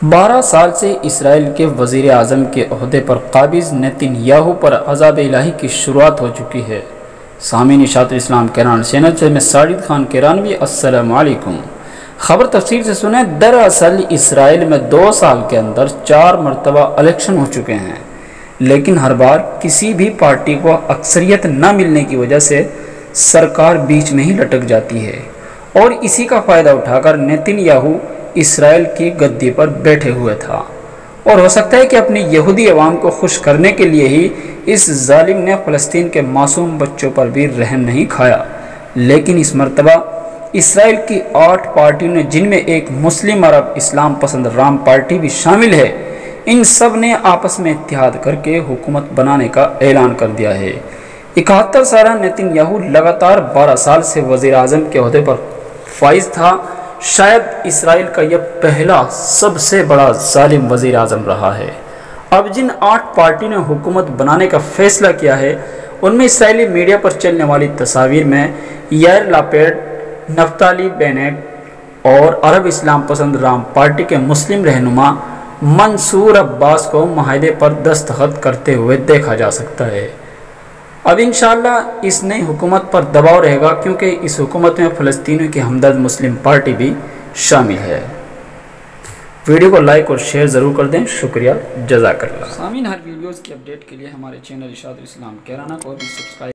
12 سال سے اسرائیل کے وزیر اعظم کے عہدے پر قابض نیتن یاہو پر عذاب الہی کی شروعات ہو چکی ہے۔ سامعین اشاعت اسلام کیران چینل سے میں ساجد خان کیرانوی، السلام علیکم۔ خبر تفصیل سے سنیں۔ دراصل اسرائیل میں 2 سال کے اندر 4 مرتبہ الیکشن ہو چکے ہیں، لیکن ہر بار کسی بھی پارٹی کو اکثریت نہ ملنے کی وجہ سے سرکار بیچ میں ہی لٹک جاتی ہے، اور اسی کا فائدہ اٹھا کر نیتن یاہو اسرائیل کی گدی پر بیٹھے ہوئے تھا، اور ہو سکتا ہے کہ اپنی یہودی عوام کو خوش کرنے کے لیے ہی اس ظالم نے فلسطین کے معصوم بچوں پر بھی رحم نہیں کھایا۔ لیکن اس مرتبہ اسرائیل کی 8 پارٹیوں نے، جن میں ایک مسلم عرب اسلام پسند رام پارٹی بھی شامل ہے، ان سب نے آپس میں اتحاد کر کے حکومت بنانے کا اعلان کر دیا ہے۔ 71 سالہ نیتن یاہو لگاتار 12 سال سے وزیر اعظم کے عہدے پر فائز تھا۔ شاید اسرائیل کا یہ پہلا سب سے بڑا ظالم وزیر اعظم رہا ہے۔ اب جن 8 پارٹیوں نے حکومت بنانے کا فیصلہ کیا ہے، ان میں اسرائیلی میڈیا پر چلنے والی تصاویر میں یائر لاپیڈ، نفتالی بینٹ اور عرب اسلام پسند رام پارٹی کے مسلم رہنما منصور عباس کو معاہدے پر دستخط کرتے ہوئے دیکھا جا سکتا ہے۔ اب انشاءاللہ اس نئی حکومت پر دباؤ رہے گا، کیونکہ اس حکومت میں فلسطینیوں کی ہمدرد مسلم پارٹی بھی شامل ہے۔ ویڈیو کو لائک اور شیئر ضرور کر دیں۔ شکریہ، جزاک اللہ۔ سامعین، ہر ویڈیوز کی اپڈیٹ کے لیے ہمارے چینل اشاعت اسلام کیرانہ کو بھی سبسکرائب